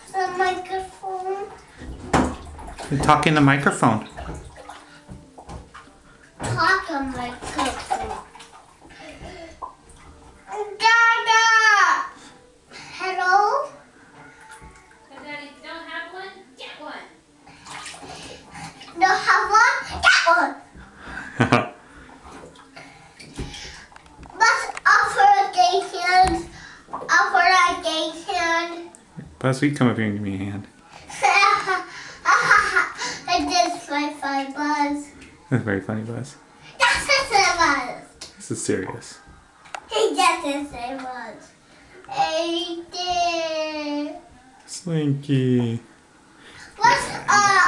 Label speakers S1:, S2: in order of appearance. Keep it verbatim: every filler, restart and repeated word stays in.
S1: The microphone.
S2: Talk in the microphone.
S1: Talk on microphone. Dada! Hello?
S3: If Daddy don't have one, get one.
S1: Don't have one? Get one! Let's offer a gay hand. Offer a gay hand.
S2: Buzz, will you come up here and give me a hand?
S1: I just my fun Buzz.
S2: That's very funny, Buzz.
S1: That's the same Buzz.
S2: This is serious.
S1: He just the same Buzz. Aidan.
S2: Slinky.
S1: What's up?